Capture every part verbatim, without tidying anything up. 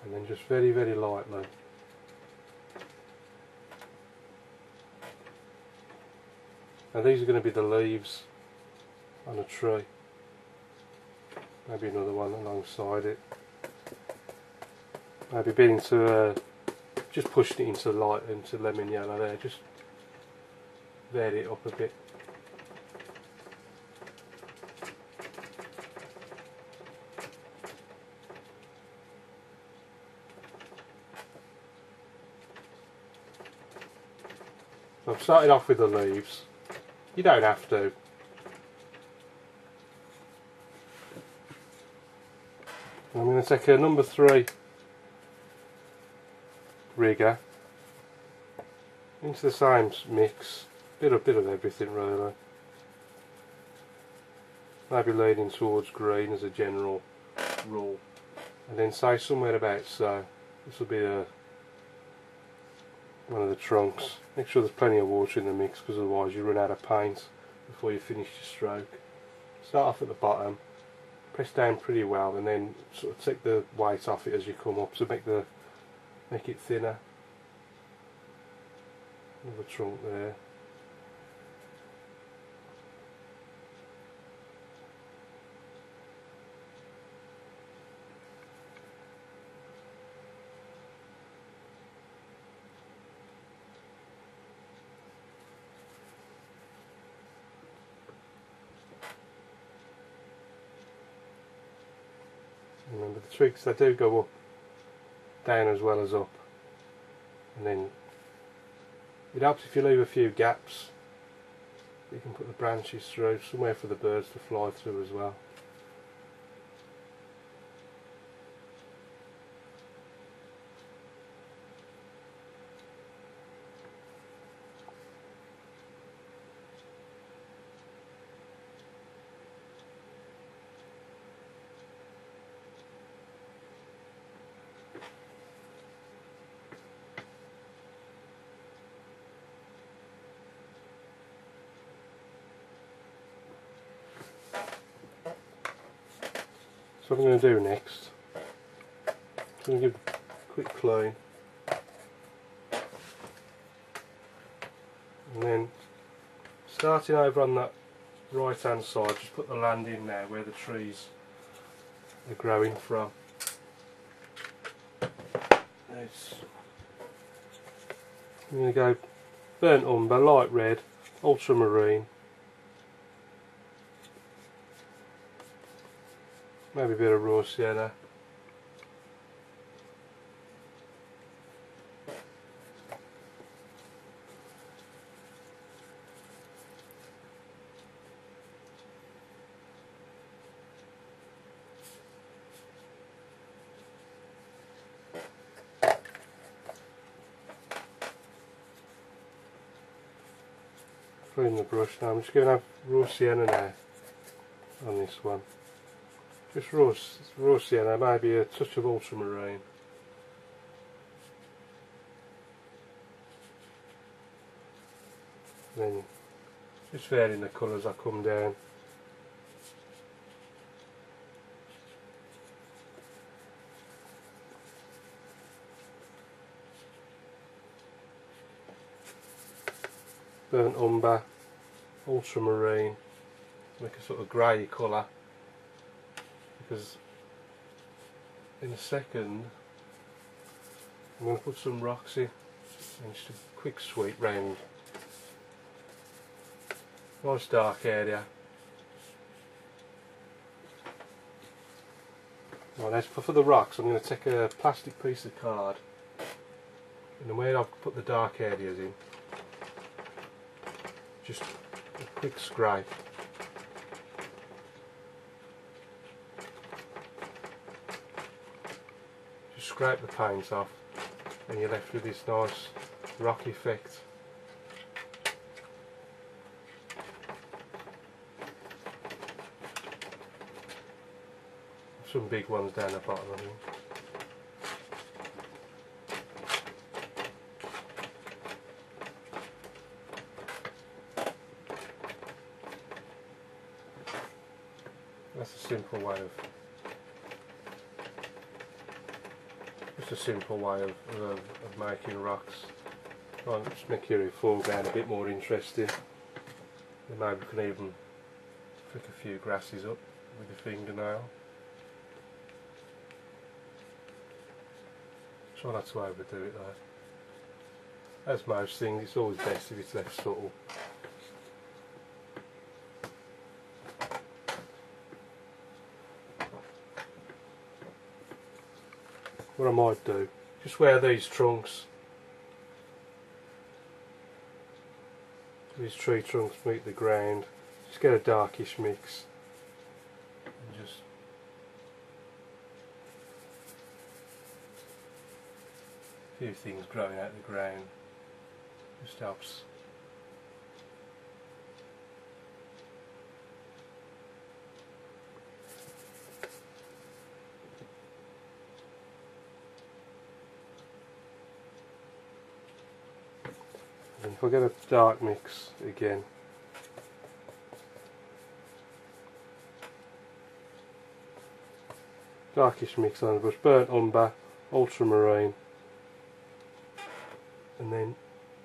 and then just very very lightly. Now these are going to be the leaves on a tree. Maybe another one alongside it. Maybe bit into uh, just pushing it into light, into lemon yellow there. Just vary it up a bit. So I've started off with the leaves. You don't have to. I'm going to take a number three rigger into the same mix, bit of bit of everything really. Maybe leaning towards green as a general rule, and then say somewhere about so. This will be a one of the trunks. Make sure there's plenty of water in the mix, because otherwise you run out of paint before you finish your stroke. Start off at the bottom, press down pretty well, and then sort of take the weight off it as you come up to make the make it thinner. Another trunk there. Remember the twigs, they do go up, down as well as up, and then it helps if you leave a few gaps. You can put the branches through, somewhere for the birds to fly through as well. So what I'm going to do next, I'm going to give a quick clean, and then starting over on that right hand side, just put the land in now where the trees are growing from. It's, I'm going to go burnt umber, light red, ultramarine, maybe a bit of raw sienna, clean the brush now. I'm just going to have raw sienna now on this one. Just raw, raw sienna, maybe a touch of ultramarine. Then just varying the colours I come down. Burnt umber, ultramarine, make a sort of grey colour. Because in a second I'm going to put some rocks in and just a quick sweep round. Nice dark area. Right, now for the rocks I'm going to take a plastic piece of card, and the way I've put the dark areas in, just a quick scrape. Scrape the paint off, and you're left with this nice rock effect. Some big ones down the bottom, I think. That's a simple way of just a simple way of, of, of making rocks. Try and just make your foreground a bit more interesting. And maybe you can even flick a few grasses up with your fingernail. Try not to overdo it though. As most things, it's always best if it's left subtle. What I might do, just where these trunks, these tree trunks meet the ground, just get a darkish mix and just a few things growing out of the ground, just helps. And if I get a dark mix again, darkish mix on the brush, burnt umber, ultramarine, and then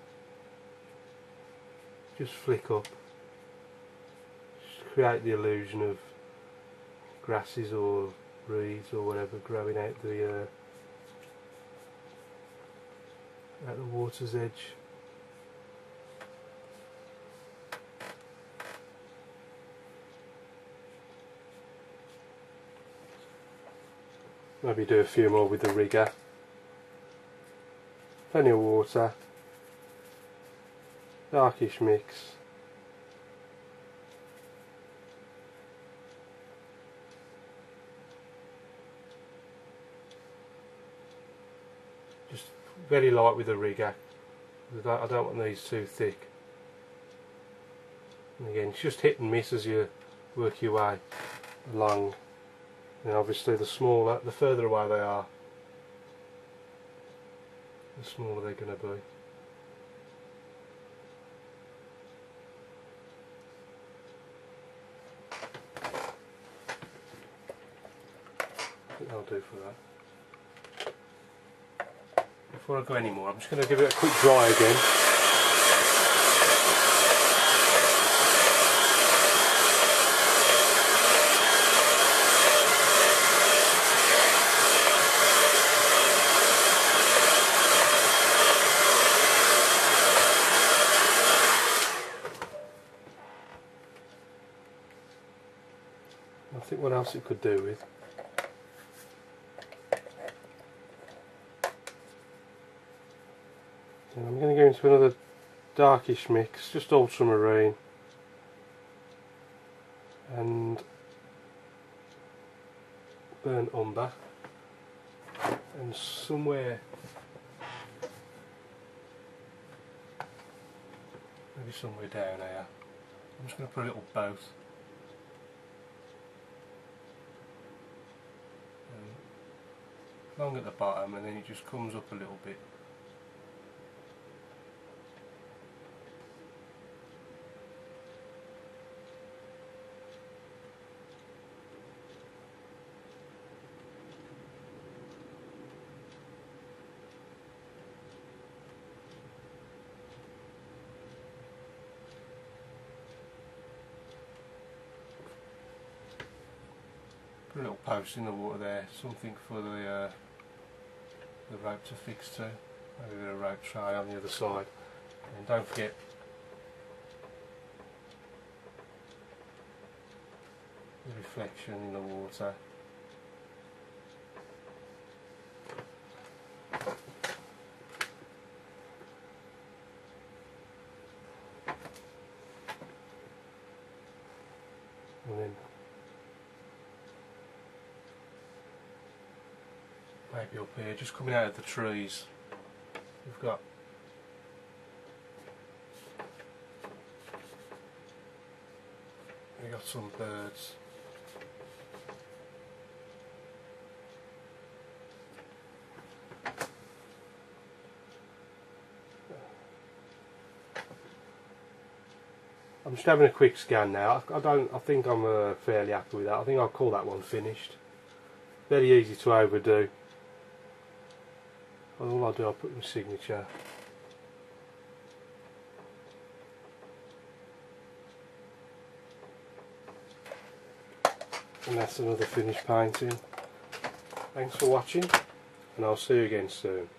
just flick up, just create the illusion of grasses or reeds or whatever growing out the uh, at the water's edge. Maybe do a few more with the rigger. Plenty of water, darkish mix, just very light with the rigger. I don't want these too thick. And again, it's just hit and miss as you work your way along. And obviously the smaller, the further away they are, the smaller they're going to be. I think that'll do for that. Before I go any more, I'm just going to give it a quick dry again. I think what else it could do with. And I'm going to go into another darkish mix, just ultramarine and burnt umber, and somewhere, maybe somewhere down here, I'm just going to put a little both. Long at the bottom, and then it just comes up a little bit. Put a little post in the water there, something for the uh, the rope to fix to, maybe a bit of rope tray on the other side, and don't forget the reflection in the water. And then maybe up here, just coming out of the trees, we've got we got some birds. I'm just having a quick scan now. I don't. I think I'm uh, fairly happy with that. I think I'll call that one finished. Very easy to overdo. all I'll do, I'll put my signature. And that's another finished painting. Thanks for watching, and I'll see you again soon.